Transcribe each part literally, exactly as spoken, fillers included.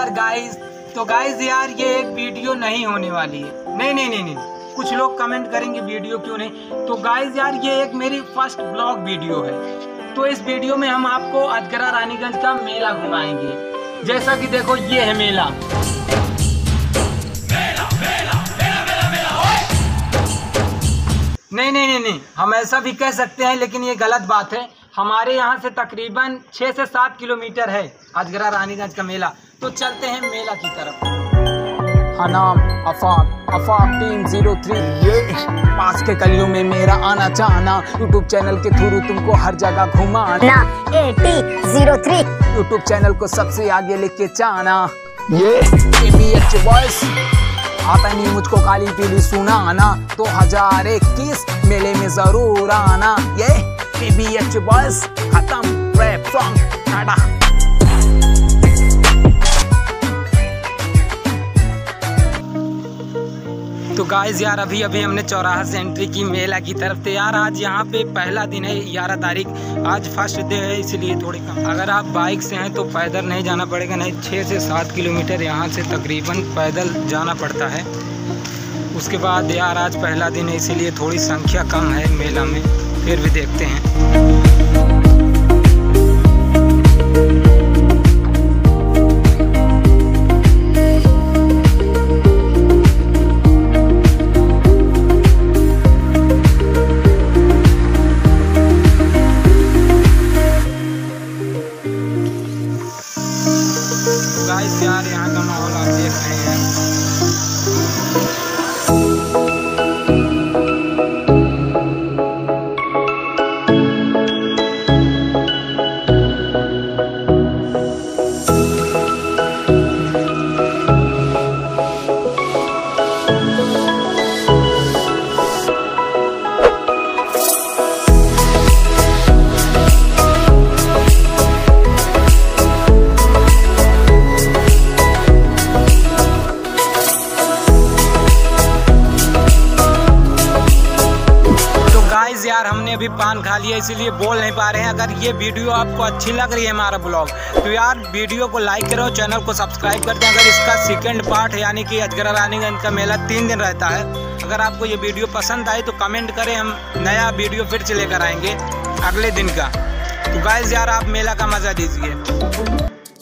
नमस्कार गाइस। तो गाइस यार ये एक वीडियो नहीं होने वाली है। नहीं नहीं नहीं नहीं कुछ लोग कमेंट करेंगे वीडियो क्यों नहीं। तो गाइस यार ये एक मेरी फर्स्ट ब्लॉग वीडियो है। तो इस वीडियो में हम आपको अजगरा रानीगंज का मेला घुमाएंगे। जैसा कि देखो ये है मेला। नहीं नहीं नहीं नहीं हम ऐसा भी कह सकते हैं, लेकिन ये गलत बात है। हमारे यहाँ से तकरीबन छः से सात किलोमीटर है अजगरा रानीगंज का मेला। तो चलते हैं मेला की तरफ। हाँ नाम Afaq Afaq team zero three. ये पास के गलियों में मेरा आना जाना, यूट्यूब चैनल के थ्रू तुमको हर जगह घुमाना। A T zero three YouTube channel को सबसे आगे लेके जाना। ये ए बी एच वॉइस आता नहीं मुझको काली पीली सुनाना। दो हजार इक्कीस मेले में जरूर आना। ये ए बी एच वॉइस खत्म रैप सॉन्ग टाटा। तो गाइस यार अभी अभी हमने चौराहा से एंट्री की मेला की तरफ। तो यार आज यहाँ पे पहला दिन है, ग्यारह तारीख आज फर्स्ट डे है, इसलिए थोड़े कम। अगर आप बाइक से हैं तो पैदल नहीं जाना पड़ेगा, नहीं छः से सात किलोमीटर यहाँ से तकरीबन पैदल जाना पड़ता है। उसके बाद यार आज पहला दिन है, इसीलिए थोड़ी संख्या कम है मेला में, फिर भी देखते हैं। गाइस यार यहाँ का माहौल आप देख रहे हैं। यार हमने अभी पान खा लिया, इसीलिए बोल नहीं पा रहे हैं। अगर ये वीडियो आपको अच्छी लग रही है हमारा ब्लॉग, तो यार वीडियो को लाइक करो, चैनल को सब्सक्राइब कर दें। अगर इसका सेकंड पार्ट यानी कि अजगरा रानीगंज का मेला तीन दिन रहता है, अगर आपको ये वीडियो पसंद आई तो कमेंट करें, हम नया वीडियो फिर से लेकर आएंगे अगले दिन का। तो गाइस यार आप मेला का मजा लीजिए।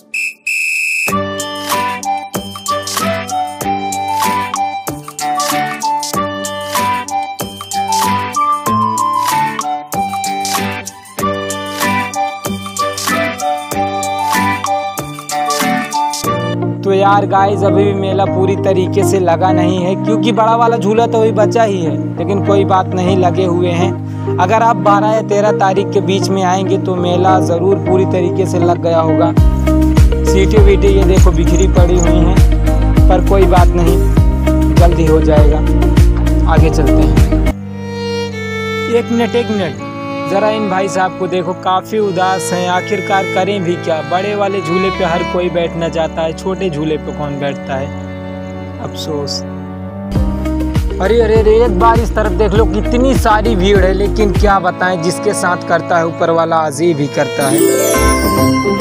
तो यार गाइस अभी भी मेला पूरी तरीके से लगा नहीं है, क्योंकि बड़ा वाला झूला तो अभी बचा ही है, लेकिन कोई बात नहीं, लगे हुए हैं। अगर आप बारह या तेरह तारीख के बीच में आएंगे तो मेला ज़रूर पूरी तरीके से लग गया होगा। सीटें वीटें ये देखो बिखरी पड़ी हुई हैं, पर कोई बात नहीं, जल्दी हो जाएगा। आगे चलते हैं। एक मिनट एक मिनट ज़रा इन भाई साहब को देखो, काफ़ी उदास हैं। आखिरकार करें भी क्या, बड़े वाले झूले पे हर कोई बैठना चाहता है, छोटे झूले पे कौन बैठता है, अफसोस। अरे अरे अरे एक बार इस तरफ देख लो, कितनी सारी भीड़ है, लेकिन क्या बताएं, जिसके साथ करता है ऊपर वाला अजीब ही करता है।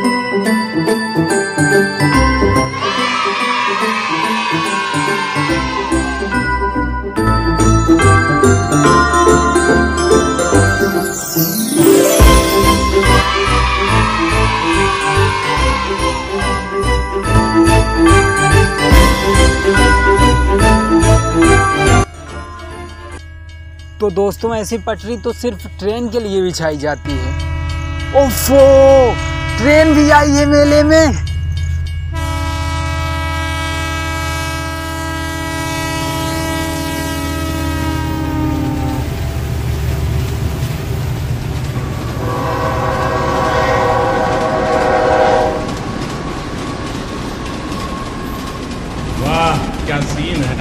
तो दोस्तों ऐसी पटरी तो सिर्फ ट्रेन के लिए बिछाई जाती है। ओफो, ट्रेन भी आई है मेले में। वाह क्या सीन है।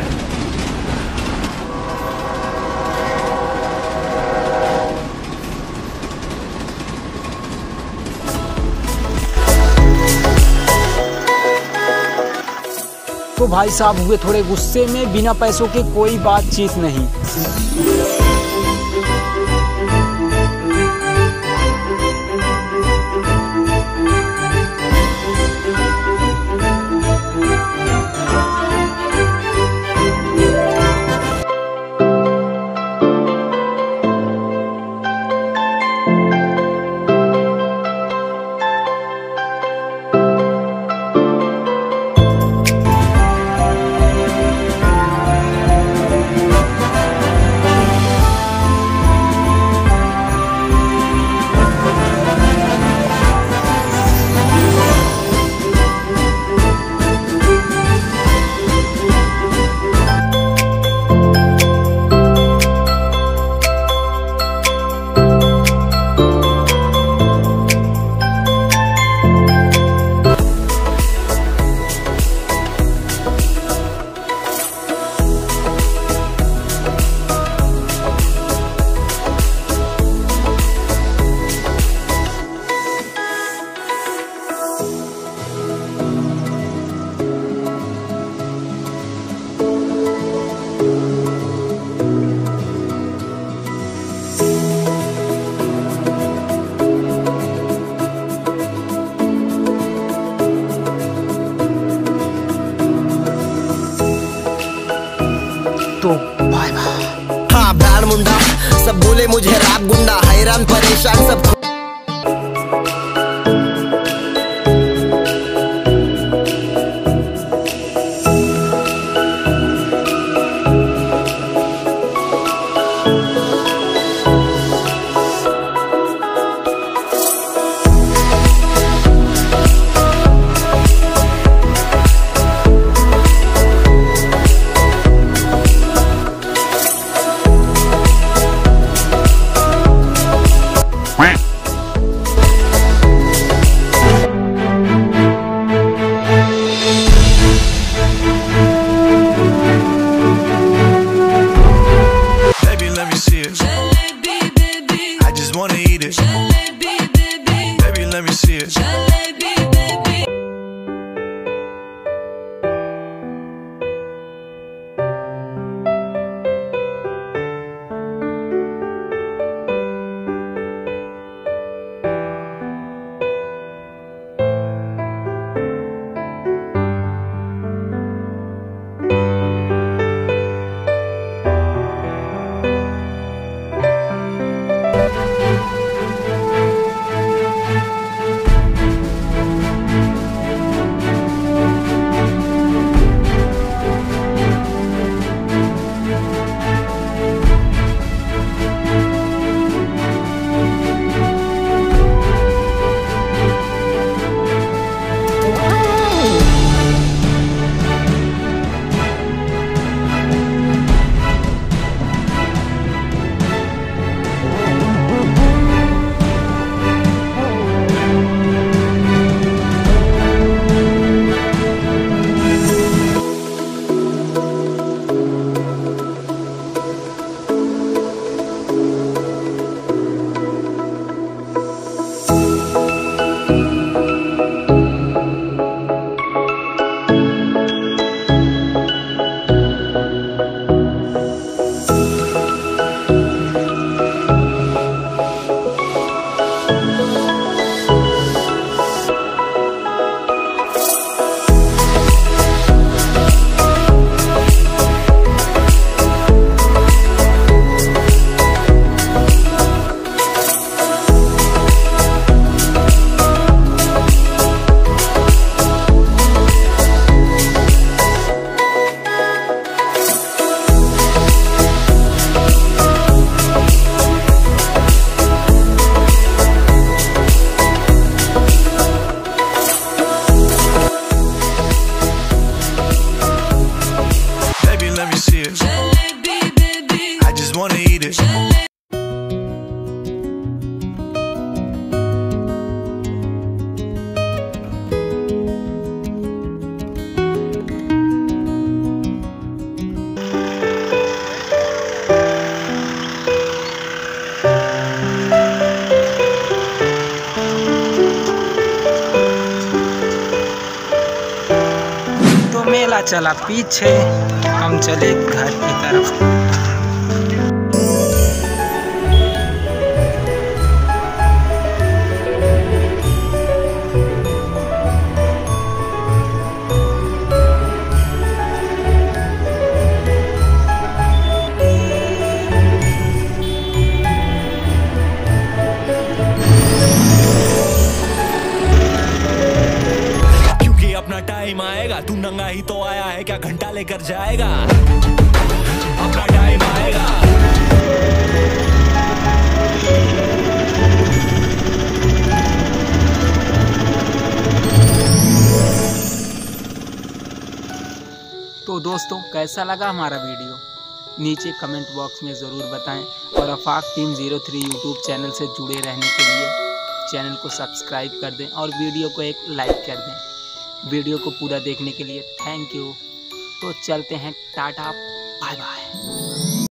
तो भाई साहब हुए थोड़े गुस्से में, बिना पैसों के कोई बातचीत नहीं। सब बोले मुझे रैप गुंडा, हैरान परेशान सब। मेला चला पीछे, हम चले घर की तरफ। टाइम आएगा, तू नंगा ही तो आया है, क्या घंटा लेकर जाएगा? अपना टाइम आएगा। तो दोस्तों कैसा लगा हमारा वीडियो, नीचे कमेंट बॉक्स में ज़रूर बताएं और Afaq team zero three YouTube channel से जुड़े रहने के लिए चैनल को सब्सक्राइब कर दें और वीडियो को एक लाइक कर दें। वीडियो को पूरा देखने के लिए थैंक यू। तो चलते हैं, टाटा बाय बाय।